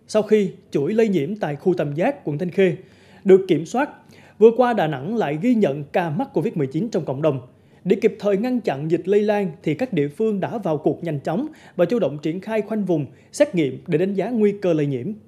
Sau khi chuỗi lây nhiễm tại khu Tam Giác, quận Thanh Khê được kiểm soát, vừa qua Đà Nẵng lại ghi nhận ca mắc Covid-19 trong cộng đồng. Để kịp thời ngăn chặn dịch lây lan thì các địa phương đã vào cuộc nhanh chóng và chủ động triển khai khoanh vùng, xét nghiệm để đánh giá nguy cơ lây nhiễm.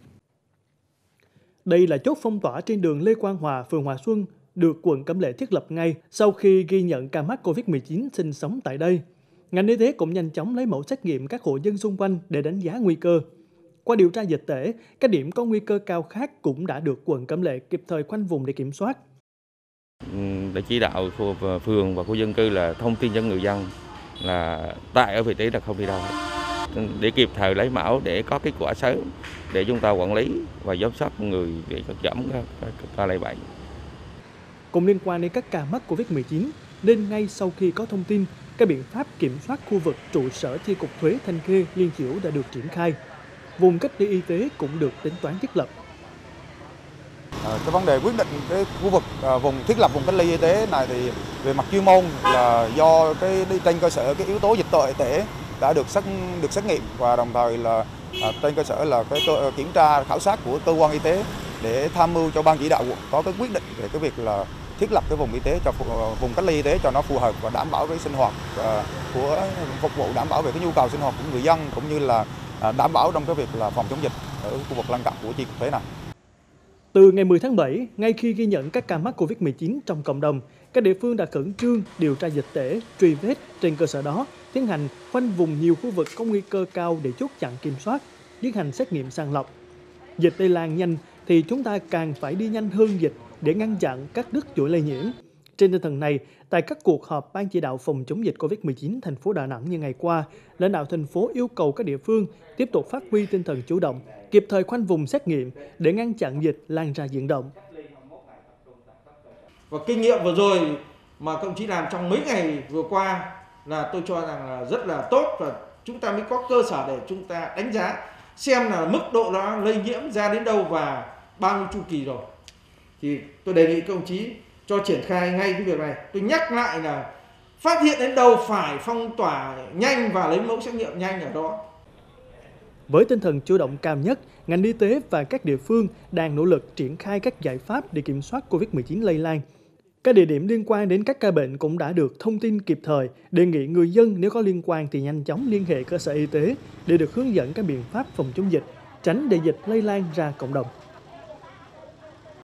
Đây là chốt phong tỏa trên đường Lê Quang Hòa, phường Hòa Xuân, được quận Cẩm Lệ thiết lập ngay sau khi ghi nhận ca mắc Covid-19 sinh sống tại đây. Ngành y tế cũng nhanh chóng lấy mẫu xét nghiệm các hộ dân xung quanh để đánh giá nguy cơ. Qua điều tra dịch tễ, các điểm có nguy cơ cao khác cũng đã được quận Cẩm Lệ kịp thời khoanh vùng để kiểm soát. Để chỉ đạo phường và khu dân cư là thông tin cho người dân là tại ở vị trí là không đi đâu, để kịp thời lấy mẫu để có kết quả sớm để chúng ta quản lý và giám sát người để giảm ca lây bệnh. Cùng liên quan đến các ca mắc Covid-19, nên ngay sau khi có thông tin, các biện pháp kiểm soát khu vực trụ sở chi cục thuế Thanh Khê, Liên Chiểu đã được triển khai. Vùng cách ly y tế cũng được tính toán thiết lập. Cái vấn đề quyết định cái khu vực thiết lập vùng cách ly y tế này thì về mặt chuyên môn là do trên cơ sở cái yếu tố dịch tễ đã được xét nghiệm, và đồng thời là trên cơ sở là kiểm tra khảo sát của cơ quan y tế để tham mưu cho ban chỉ đạo quận có cái quyết định về cái việc là thiết lập cái vùng y tế cho vùng cách ly y tế cho nó phù hợp và đảm bảo cái sinh hoạt của phục vụ, đảm bảo về cái nhu cầu sinh hoạt của người dân, cũng như là đảm bảo trong cái việc là phòng chống dịch ở khu vực lân cận của chi cục thuế này. Từ ngày 10 tháng 7, ngay khi ghi nhận các ca mắc Covid-19 trong cộng đồng, các địa phương đã khẩn trương điều tra dịch tễ, truy vết, trên cơ sở đó tiến hành khoanh vùng nhiều khu vực có nguy cơ cao để chốt chặn kiểm soát, tiến hành xét nghiệm sàng lọc. Dịch lây lan nhanh thì chúng ta càng phải đi nhanh hơn dịch để ngăn chặn các đứt chuỗi lây nhiễm. Trên tinh thần này, tại các cuộc họp Ban chỉ đạo phòng chống dịch Covid-19 thành phố Đà Nẵng như ngày qua, lãnh đạo thành phố yêu cầu các địa phương tiếp tục phát huy tinh thần chủ động, kịp thời khoanh vùng xét nghiệm để ngăn chặn dịch lan ra diện rộng. Và kinh nghiệm vừa rồi mà công chí làm trong mấy ngày vừa qua là tôi cho rằng là rất là tốt, và chúng ta mới có cơ sở để chúng ta đánh giá xem là mức độ đó lây nhiễm ra đến đâu và bao nhiêu chu kỳ rồi. Thì tôi đề nghị các đồng chí cho triển khai ngay cái việc này. Tôi nhắc lại là phát hiện đến đâu phải phong tỏa nhanh và lấy mẫu xét nghiệm nhanh ở đó. Với tinh thần chủ động cao nhất, ngành y tế và các địa phương đang nỗ lực triển khai các giải pháp để kiểm soát Covid-19 lây lan. Các địa điểm liên quan đến các ca bệnh cũng đã được thông tin kịp thời, đề nghị người dân nếu có liên quan thì nhanh chóng liên hệ cơ sở y tế để được hướng dẫn các biện pháp phòng chống dịch, tránh để dịch lây lan ra cộng đồng.